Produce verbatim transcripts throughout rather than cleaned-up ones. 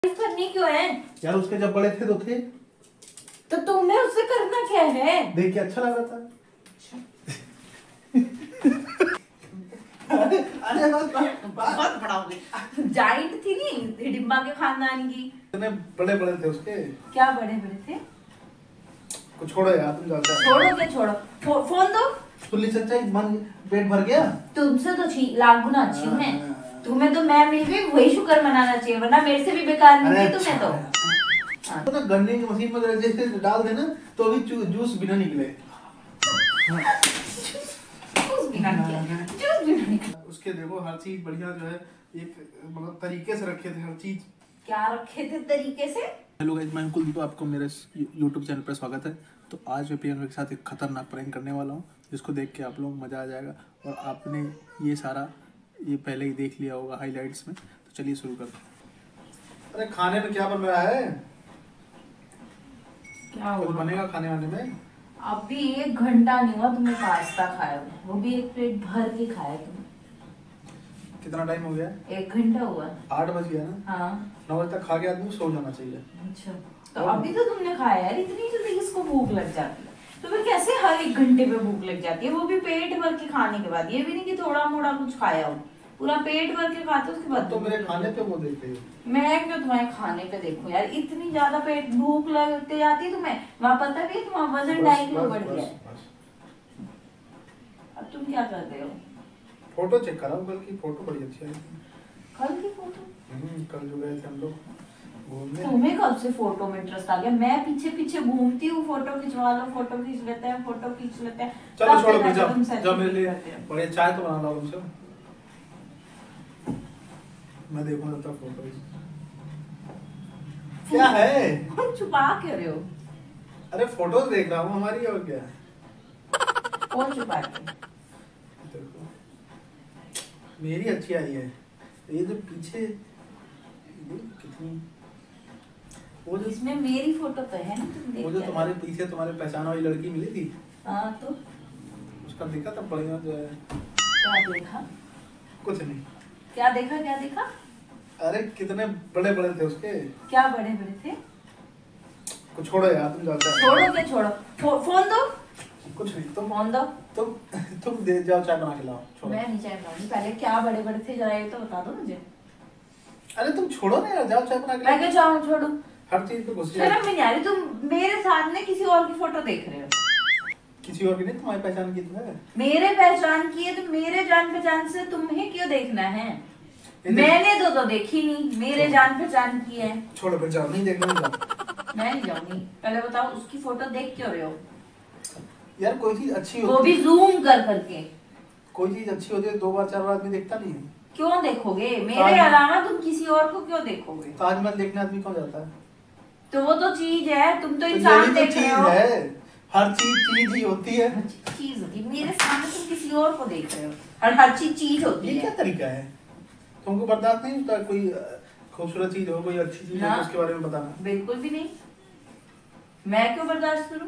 करनी क्यों है यार? उसके जब बड़े थे तो थे, तो तुम्हें उससे करना क्या है? देख के अच्छा लग रहा था। अरे अरे बस बहुत बड़ा हो गया। जाइंट थी नहीं हिडिंबा के खानदान की। इतने बड़े बड़े थे उसके। क्या बड़े बड़े थे? कुछ छोड़ो यार, तुम जानते हो। छोड़ो क्या छोड़ो? फो, फोन दो। सुल्ली सच्चाई, मन पेट भर गया। तुमसे तो छी लाख गुना अच्छी हूँ मैं। तुम्हें तो मैं मिल गई, वही शुक्र मनाना चाहिए, वरना मेरे से भी बेकार नहीं थी तुम्हें तो। हाँ। तो ना गन्ने की मशीन में जैसे डाल देना तो अभी जू, जूस बिना निकले। जूस बिना निकले, जूस बिना निकले। उसके देखो हर चीज बढ़िया जो है, एक मतलब तरीके से रखे थे हर चीज। क्या रखे थे तरीके से? हेलो गाइस, मैं कुलदीप, आपको मेरे यूट्यूब चैनल पर स्वागत है। तो आज मैं पियानो के साथ एक खतरनाक प्रैंक करने वाला हूँ, जिसको देख के आप लोग मज़ा आ जाएगा। और आपने ये सारा ये पहले ही देख लिया होगा हाइलाइट्स में। तो चलिए शुरू करते हैं। अरे खाने में क्या बन रहा है? क्या कुछ बनेगा खाने वाने में? अभी एक घंटा नहीं हुआ तुमने पास्ता खाया, वो भी एक प्लेट भर के खाया तुमने। कितना टाइम हो गया? एक घंटा हुआ। आठ बज गया ना? हाँ। नौ बजे तक खा के आदमी सो जाना चाहिए। अच्छा, तो अभी तो तुमने खाया यार, इतनी जल्दी किसको भूख लग जाती है? तुम्हें कैसे हर एक घंटे पे भूख लग जाती है, वो भी पेट भर के खाने के बाद? ये भी नहीं कि थोड़ा मोड़ा कुछ खाया हो, पूरा पेट भर के खाते उसके बाद। तो मेरे खाने पे वो देखते हो? मैं क्यों तुम्हारे खाने पे देखूं यार? इतनी ज्यादा पेट भूख लगते जाती है तुम्हें, वहाँ पता भी है तुम्हारा वजन ढाई किलो बढ़ गया है। अब तुम क्या कर रहे हो? फोटो चेक कराओ, कल की फोटो बड़ी अच्छी आई थी। कल की फोटो? हम्म, कल जो गए थे हम लोग घूमने। तुम्हें कब से फोटो में इंटरेस्ट आ गया? मैं पीछे पीछे घूमती हूँ, फोटो खिंचवा लो, फोटो खींच लेते हैं, फोटो खींच लेते हैं। चलो छोड़ो, फिर जाओ जाओ मेरे लिए बड़े चाय तो बना लो तुमसे। मैं देखूंगा तब तक फोटो। क्या है? छुपा क्यों रहे हो? अरे फोटोज देख रहा हूँ हमारी, और क्या? कौन छुपा के? देखो मेरी अच्छी आई है। ये जो पीछे कितनी, वो जो इसमें मेरी फोटो तो है ना, तुम देख वो जो क्या तुम्हारे पीछे तुम्हारे पहचान वाली लड़की मिली थी। हाँ तो उसका देखा था बढ़िया जो है। क्या देखा? कुछ नहीं। क्या देखा? क्या देखा? अरे कितने बड़े बड़े थे उसके। क्या बड़े बड़े थे? कुछ छोड़ो यार, तुम जानते हो। छोड़ो क्या छोड़ो? फो, फोन दो। कुछ नहीं, तुम फोन दो। तुम तुम दे जाओ, चाय बना के लाओ। छोड़ो। मैं नहीं चाय बनाऊंगी, पहले क्या बड़े बड़े थे जरा ये तो बता दो मुझे। अरे तुम छोड़ो ना यार, जाओ चाय बना के मैं लाओ। क्या चाहूँ छोड़ू? हर चीज पे घुस शर्म जाओ। नहीं आ रही? तुम मेरे सामने किसी और की फोटो देख रहे हो। किसी और की नहीं, तुम्हारी पहचान की तो है। मेरे पहचान की है तो मेरे जान पहचान से तुम्हें क्यों देखना है? मैंने तो तो देखी नहीं, मेरे जान पहचान की है। छोड़ो फिर, जाओ, नहीं देखना, नहीं जाओ। मैं नहीं जाऊंगी। पहले बताओ उसकी फोटो देख क्यों रहे हो? यार कोई चीज अच्छी वो होती भी जूम कर करके। कोई चीज अच्छी होती है दो बार चार बार आदमी देखता नहीं है। क्यों देखोगे? मेरे ताजमहल- अलावा तुम किसी और को क्यों देखोगे? ताजमहल देखने आदमी कौन जाता है? तो वो तो चीज है, तुम तो तो इंसान यही तो देख रहे चीज हो। है, हर चीज चीज ही होती है। चीज होती है मेरे सामने, तुम किसी और को देख रहे हो और हर चीज चीज होती ये है। क्या तरीका है? तुमको बर्दाश्त नहीं होता? कोई खूबसूरत चीज हो, कोई अच्छी चीज हो ना। तो उसके बारे में बताना। बिल्कुल भी नहीं। मैं क्यों बर्दाश्त करूं?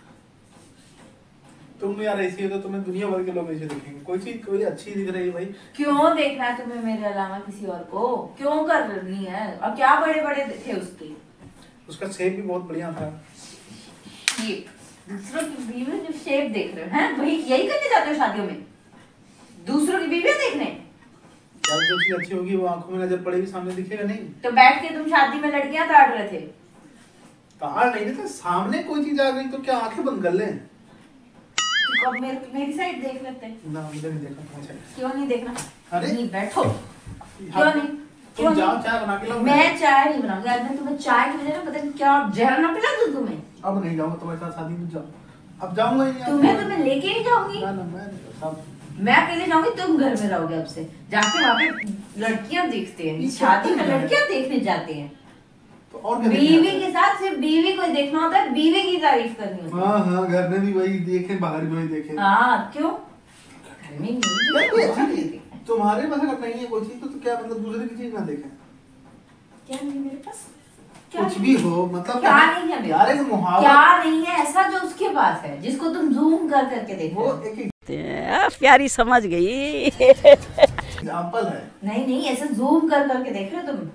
तुम यार ऐसी हो तो तुम्हें दुनिया भर के लोग ऐसे देखेंगे। कोई चीज कोई अच्छी दिख रही है भाई। क्यों देखना है तुम्हें मेरे अलावा किसी और को? क्यों करनी है? और क्या बड़े बड़े थे उसके? उसका शेप भी बहुत बढ़िया था। शेप? दूसरों की बीवी जो शेप देख रहे हो हैं, वही यही करने जाते हो शादियों में? दूसरों की बीवी देखने? यार जो चीज अच्छी होगी वो आंखों में नजर पड़ेगी, सामने दिखेगा नहीं। तो बैठ के तुम शादी में लड़कियां काट रहे थे? तार नहीं था, सामने कोई चीज आ गई तो क्या आंखें बंद कर लें? तो अब मेरे मेरी साइड देख लेते हैं। ना, मुझे नहीं देखा तुम्हारी साइड। क्यों नहीं देखना? अरे नहीं बैठो। क्यों नहीं? तुम क्यों जाओ नहीं? चाय बना के लाओ। मैं चाय नहीं बनाऊंगी आज। मैं तुम्हें चाय की वजह ना पता नहीं क्या जहर ना पिला दूं तुम्हें। अब नहीं जाऊंगा तुम्हारे साथ शादी में, जाओ। अब जाऊंगा ही नहीं। तुम्हें तो मैं लेके नहीं जाऊंगी। ना ना, मैं नहीं, सब मैं अकेले जाऊंगी, तुम घर में रहोगे अब से। जाके वहाँ पे लड़कियां देखते हैं, शादी में लड़कियां देखने जाते हैं। तो और क्या बीवी देखना के साथ सिर्फ बीवी को देखना होता है, बीवी की तारीफ करनी है? होती है। हाँ हाँ, घर में भी वही देखे, बाहर भी वही देखे। हाँ क्यों? घर में नहीं यार कोई अच्छी देखते। चीज तुम्हारे पास अगर नहीं है कोई चीज तो, तो क्या मतलब दूसरे की चीज ना देखें? क्या नहीं मेरे पास? क्या कुछ नहीं? भी हो, मतलब क्या नहीं है मेरे यार पास? एक मुहावरा, क्या नहीं है ऐसा जो उसके पास है, जिसको तुम जूम कर करके देख रहे वो हो? एक प्यारी समझ गई। एग्जाम्पल है। नहीं नहीं, ऐसे जूम कर करके देख रहे हो तुम।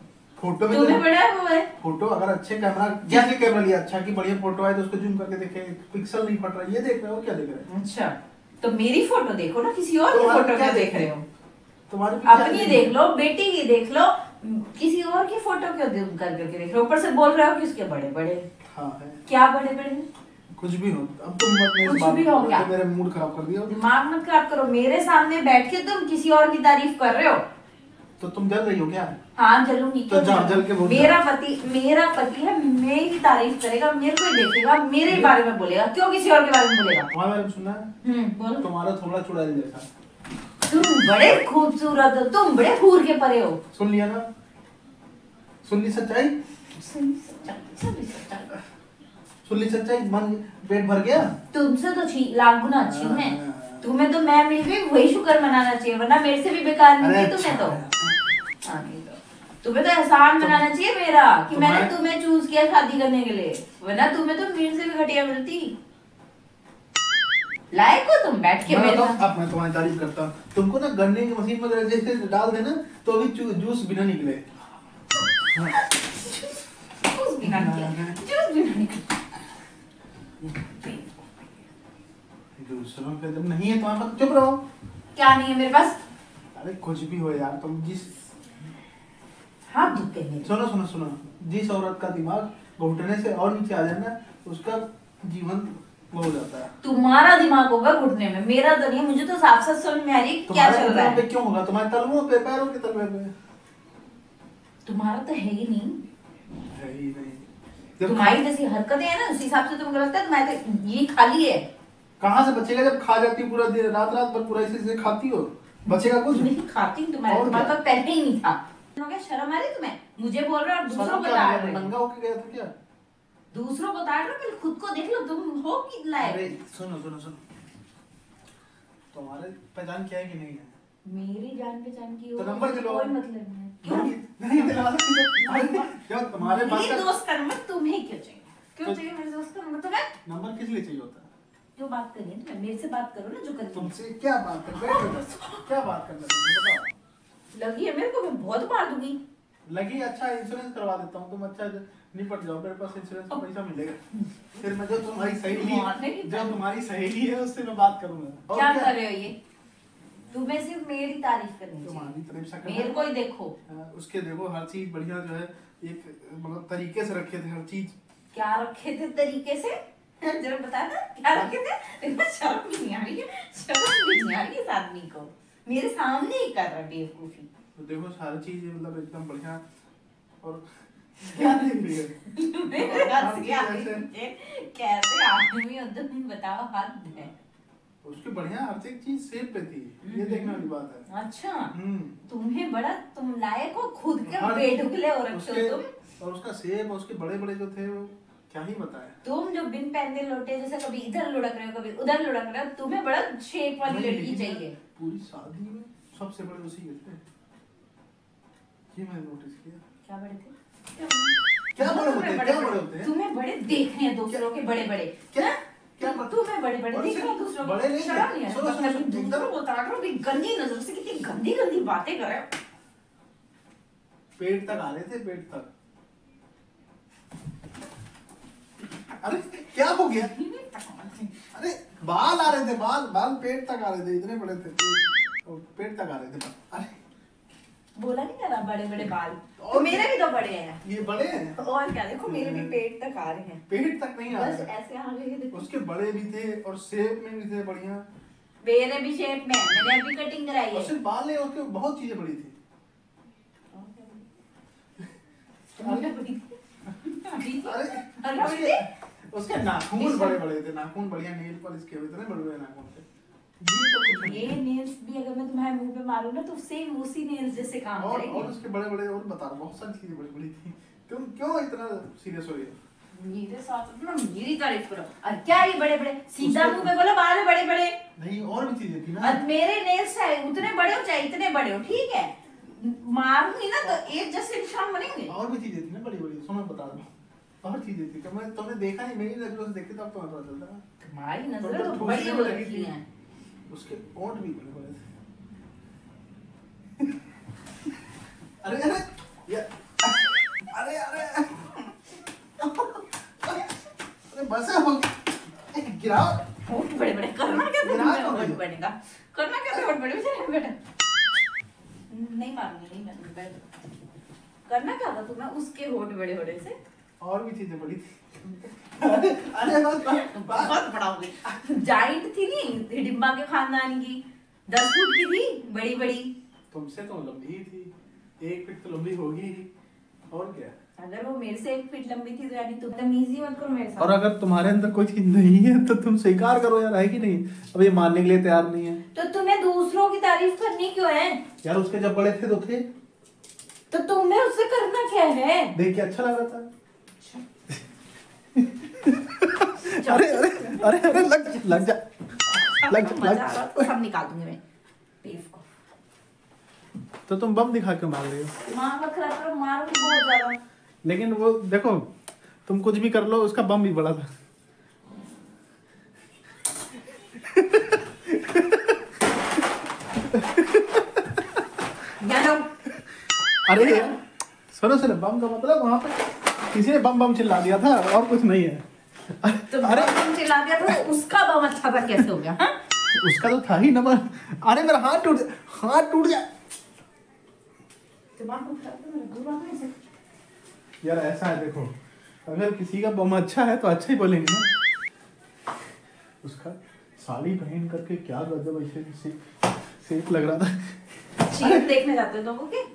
फोटो में तुम्हें बड़ा वो है। फोटो अगर अच्छे कैमरा जैसे कैमरा लिया अच्छा की बढ़िया फोटो आए तो उसको जूम करके देखे पिक्सल नहीं फट रहा, ये देख रहे हो क्या देख रहे हो? अच्छा तो मेरी फोटो देखो ना, किसी और की तुम्हारी फोटो क्या क्या देख देख रहे हो? तुम्हारी अपनी देख लो, बेटी की देख लो, किसी और की फोटो क्यों जूम कर करके देख रहे हो? ऊपर से बोल रहे हो कि उसके बड़े बड़े। हाँ है। क्या बड़े बड़े? कुछ भी हो, अब तुम मत मेरे कुछ बात भी हो करो, क्या? तो मेरा मूड खराब कर दिया। दिमाग मत खराब करो, मेरे सामने बैठ के तुम किसी और की तारीफ कर रहे हो। तो तुम जल रही हो क्या? हाँ जलूंगी। तो जा जल के बोल। मेरा पति मेरा पति है, मेरी तारीफ करेगा, मेरे को ही देखेगा, मेरे ही बारे में बोलेगा, क्यों किसी और के बारे में बोलेगा? तुम्हारे बारे में सुना है? हम्म बोलो। तुम्हारा थोड़ा चुड़ैल जैसा। तुम बड़े खूबसूरत हो, तुम बड़े हूर के परे हो। सुन लिया ना? सुन ली सच्चाई? सुन सच्चाई, सच्चाई। सुन ली सच्चाई? मन पेट भर गया? तुमसे तो छी लाख गुना अच्छी हूँ मैं। हाँ। तुम्हें तो मैं मिल गई, वही शुक्र मनाना चाहिए, वरना मेरे से भी बेकार अरे नहीं थी तुम्हें तो। अच्छा। हाँ, नहीं तो। तुम्हें तो एहसान मनाना चाहिए मेरा कि तो मैंने मैं- तुम्हें चूज किया शादी करने के लिए, वरना तुम्हें तो मेरे से भी घटिया मिलती। लायक हो तुम बैठ के मैं मेरे बताऊं, साथ। अब मैं तुम्हारी तारीफ करता हूँ। तुमको ना गन्ने की मशीन में जैसे डाल देना तो अभी जू, जूस भी ना निकले। हाँ। जूस भी ना निकले, जूस भी ना निकले। दूसरों पे जब नहीं है तुम्हारे पास चुप रहो। क्या नहीं है मेरे पास? अरे कुछ भी हो यार, तुम जिस हाथ धुते मेरे। सुनो सुनो सुनो जिस औरत का दिमाग घुटने से और नीचे आ जाए ना उसका जीवन वो हो जाता है। तुम्हारा दिमाग होगा घुटने में, मेरा तो नहीं है। मुझे तो साफ साफ समझ में आ रही है कि क्या तुम्हारे चल रहा घुटनों पे है। क्यों होगा? तुम्हारे तलवों पे, पैरों के तलवे पे। तुम्हारा तो है ही नहीं। है ही नहीं। जब तुम्हारी जैसी हरकतें हैं ना, उस हिसाब से तुमको लगता है तुम्हारे तो ये खाली है। कहाँ से बचेगा जब खा जाती है पूरा दिन, रात रात भर पूरा इसी से खाती हो, बचेगा कुछ? नहीं खाती हूँ, तुम्हारे और तुम्हारे क्या? पास पहले ही नहीं था। हो गया शर्म आ रही तुम्हें? मुझे बोल रहे हो और दूसरों शर्म को क्या ताड़ लगा? रहे हो। नंगा होके गया था क्या? दूसरों को ताड़ रहे हो, पहले खुद को देख लो, तुम हो कि अरे लायक। सुनो सुनो सुनो तुम्हारे पहचान क्या है कि नहीं है? मेरी जान पहचान की हो तो नंबर दिलो। कोई मतलब नहीं है। क्यों? नहीं नहीं दिला सकती। जब तुम्हारे पास मेरी का दोस्त का नंबर तुम्हें क्यों चाहिए? क्यों तो- चाहिए मेरे दोस्त का नंबर? तुम्हें नंबर किस लिए चाहिए होता है? जो बात करनी है तुम्हें मेरे से बात करो ना, जो करनी है। तुमसे क्या बात कर बैठो क्या बात करना है बताओ। लगी है मेरे को, मैं बहुत मार दूंगी। लगी अच्छा इंश्योरेंस करवा देता हूँ, तुम अच्छा निपट जाओ, मेरे पास इंश्योरेंस का पैसा मिलेगा। फिर मैं जो तुम्हारी सहेली मारने की जो तुम्हारी सहेली है उससे मैं बात करूंगा। और क्या कर रहे हो ये? तुम्हें सिर्फ मेरी तारीफ करनी तुम्हारी चाहिए, तरफ से मेरे को ही देखो। हाँ, उसके देखो हर चीज बढ़िया जो है एक मतलब तरीके से रखे थे हर चीज। क्या रखे थे तरीके से? जरा बता ना क्या रखे थे? देखो शर्म भी नहीं आ रही है, शर्म भी नहीं आ रही है इस आदमी को, मेरे सामने ही कर रहा है बेवकूफी। तो देखो सारी चीज मतलब एकदम बढ़िया। और क्या देख रही है? मेरे हर हंसी चीज आ रही ऐसे- है। कैसे आदमी हो तुम, बताओ हद है। उसकी बढ़िया हर एक चीज सेफ पे थी, ये देखने वाली बात है। अच्छा हम्म तुम्हें बड़ा, तुम लायक हो, खुद के हर- बेढुकले हो रखे हो उसके तुम। और उसका सेब और उसके बड़े बड़े जो थे वो क्या ही बताए। तुम जो बिन पहनते लोटे जैसे कभी इधर लुढ़क रहे हो कभी उधर लुढ़क रहे हो, तुम्हें बड़ा शेप वाली नहीं, लड़की लेकिन चाहिए। पूरी शादी में सबसे बड़े उसी के थे, ये मैंने नोटिस किया। क्या बड़े थे? क्या बड़े होते तुम्हें हैं? क्या बड़े होते हैं? तुम्हें बड़े देखने हैं दूसरों के बड़े बड़े। क्या? क्या क्या? तुम्हें बड़े बड़े और देखने सिर्फ हैं दूसरों बड़े नहीं, शर्म नहीं सुनो, सुनो, है सुनो, दूसरों को ताड़ रहे हो, भी गंदी नजर से कितनी गंदी गंदी बातें कर रहे हो। पेट तक आ रहे थे, पेट तक। अरे क्या हो गया? अरे बाल आ रहे थे, बाल बाल पेट तक आ रहे थे, इतने बड़े थे पेट, पेट तक आ रहे थे। अरे बोला नहीं करा बड़े बड़े बाल, और तो मेरे भी तो बड़े हैं। ये बड़े हैं, और क्या, देखो मेरे भी पेट तक आ रहे हैं, पेट तक नहीं आ बस रहे। ऐसे आ गए देखो। उसके बड़े भी थे और शेप में भी थे बढ़िया। मेरे भी शेप में, मैंने अभी कटिंग कराई और है। सिर्फ बाल नहीं, उसके बहुत चीजें बड़ी थी। मुझे बड़ी अभी अरे अरे उसके, उसके नाखून बड़े बड़े थे, नाखून बढ़िया नेल पॉलिश किए हुए थे, इतने बड़े बड़े नाखून थे। ये तो कुछ नहीं। ये नेल्स भी अगर मैं तुम्हारे मुंह पे मारूं ना तो सेम उसी नेल्स जैसे काम और करेंगे। और उसके बड़े बड़े और बता रहा, बहुत सारी चीजें बड़ी बड़ी थी। तुम क्यों इतना सीरियस हो रही हो? मेरे साथ ना मेरी तारीफ करो। और क्या ये बड़े बड़े, सीधा मुंह पे बोलो बाल बड़े बड़े। नहीं और भी चीजें थी ना। और मेरे नेल्स है उतने बड़े हो चाहे इतने बड़े हो, ठीक है, मारूंगी ना तो एक जैसे निशान बनेंगे। और भी चीजें थी ना बड़ी बड़ी, सुनो बता रहा हूँ। और चीजें थी तो मैं तुमने देखा नहीं, मेरी नजरों से देखते तब तुम्हें पता चलता। तुम्हारी तुम नजर तो ठूसने बड़ी में हो लगी रखी थी। हैं। उसके ओंठ भी बड़े बड़े थे। अरे अरे ये अरे अरे अरे बस है वो गिरा होठ बड़े बड़े करना क्या था गिरा तुमने तो होठ नहीं। बड़े का करना क्या था होठ बड़े बेटा बेटा नहीं मारूंगी नहीं मारूंगी बैठ करना क्या था तुम्हें उसके होठ बड़े बड़े से और भी चीजें बड़ी थी अरे अरे बस बस बहुत बड़ा हो गई जाइंट थी नहीं हिडिंबा के खानदान की दस फुट की थी बड़ी बड़ी तुमसे तो लंबी ही थी एक फीट तो लंबी होगी ही और क्या। अगर वो मेरे से एक फीट लंबी थी तो यानी तुम तमीजी मत करो मेरे साथ। और अगर तुम्हारे अंदर कोई चीज नहीं है तो तुम स्वीकार करो यार, है कि नहीं। अब ये मानने के लिए तैयार नहीं है तो तुम्हें दूसरों की तारीफ करनी क्यों है? यार। उसके जब बड़े थे तो थे, तो तुम्हें उससे करना क्या है? देख के अच्छा लग रहा था। अरे अरे अरे अरे लग लग जा लग जा मजा आ रहा तो सब निकाल दूंगी मैं बेवकूफ। तो तुम बम दिखा के मार रही हो। दिमाग मत खराब करो, मारूंगी बहुत ज्यादा। लेकिन वो देखो तुम कुछ भी कर लो उसका बम भी बड़ा था। अरे सुनो सुनो, बम का मतलब वहां पे किसी ने बम बम चिल्ला दिया था और कुछ नहीं है। तो अरे बम चिल्ला दिया तो उसका बम अच्छा था कैसे हो गया? हाँ? उसका तो था ही नंबर। अरे मेरा हाथ टूट हाथ टूट गया दिमाग मत खराब करो, मेरा दूर भागो ऐसे। यार। ऐसा है देखो, अगर किसी का बम अच्छा है तो अच्छा ही बोलेंगे ना। उसका साड़ी पहन करके क्या गजब ऐसे से, सेफ लग रहा था। चीज देखने जाते हो लोगों के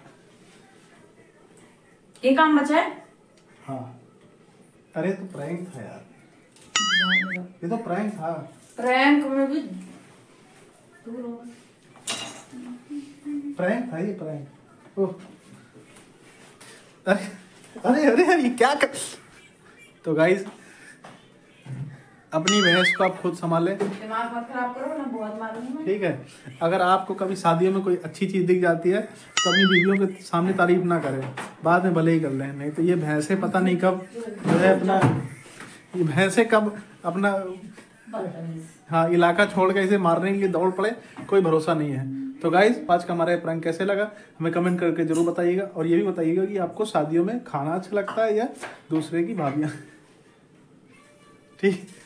ये काम बचा है। हाँ अरे तो प्रैंक था यार, ये तो प्रैंक था। प्रैंक में भी दूर हो। प्रैंक था ये प्रैंक। ओह अरे अरे अरे यार ये क्या कर। तो गाइस अपनी भैंस को आप खुद संभालें, दिमाग मत खराब करो ना, बहुत मारूंगी मैं। ठीक है। अगर आपको कभी शादियों में कोई अच्छी चीज दिख जाती है तो अपनी बीवियों के सामने तारीफ ना करें, बाद में भले ही कर लें। नहीं तो ये भैंसे पता नहीं कब जो है अपना ये भैंसे कब अपना बदतमीज। हाँ इलाका छोड़ के इसे मारने के लिए दौड़ पड़े, कोई भरोसा नहीं है। तो गाइस आज का हमारा प्रैंक कैसे लगा हमें कमेंट करके जरूर बताइएगा, और ये भी बताइएगा कि आपको शादियों में खाना अच्छा लगता है या दूसरे की भाभियाँ। ठीक।